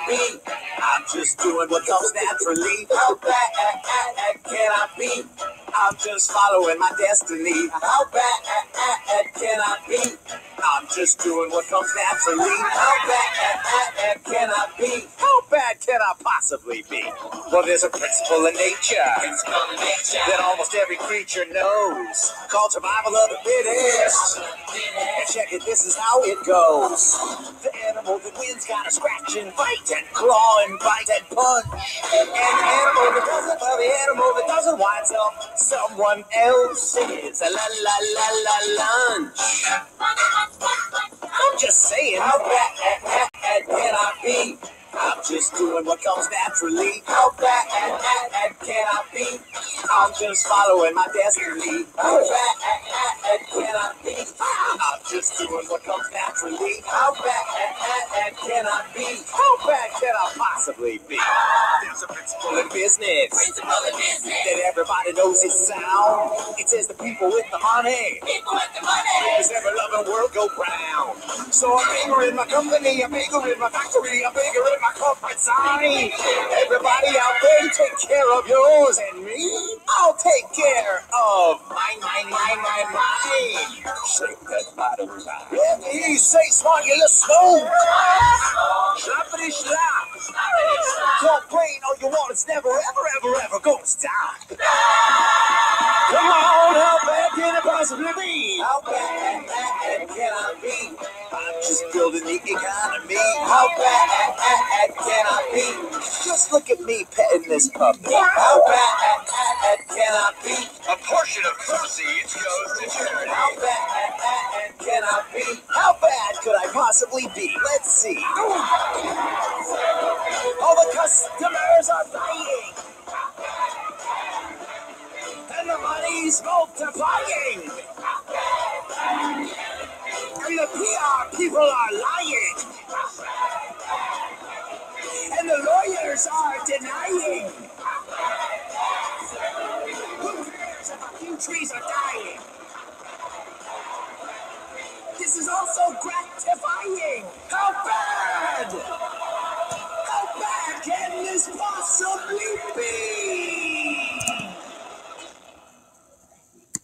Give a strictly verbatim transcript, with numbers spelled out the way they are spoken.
be? I'm just doing what comes naturally. How bad can I be? I'm just following my destiny. How bad can I be? I'm just doing what comes naturally. How bad can I be? How bad can I possibly be? Well, there's a principle in nature that almost every creature knows, called survival of the fittest. And check it, this is how it goes. The animal that wins gotta scratch and fight and claw and bite and punch. And the animal that doesn't, well, the animal that doesn't winds up someone else's la la la la lunch. I'm just saying, how bad can I be? I'm just doing what comes naturally. How bad can I be? I'm just following my destiny. How bad can I be? I'm just doing what comes naturally. How bad can I be? How bad can I possibly be? There's a principle in business, principle in business that everybody knows is sound. It says the people with the money, people with the money, makes every loving world go round. So I'm bigger in my company, I'm bigger in my factory, I'm bigger in my corporate sign. Everybody out there, take care of yours, and me, I'll take care of mine, mine, mine, mine, mine. Shake that bottom line. Let me say, smart, you little slow. Slappity slap. Complain all you want, it's never, ever, ever, ever gonna stop. Come on, how bad can it possibly be? How bad can I be? I'm just building the economy. How bad can I be? Just look at me petting this puppy. How bad can I be? A portion of proceeds goes to charity. How bad can I be? How bad could I possibly be? Let's see. All the customers are buying, and the money's multiplying, and the P R people are lying, and the lawyers are denying. Who cares if a few trees are dying? This is also gratifying. How bad? How bad can this possibly be?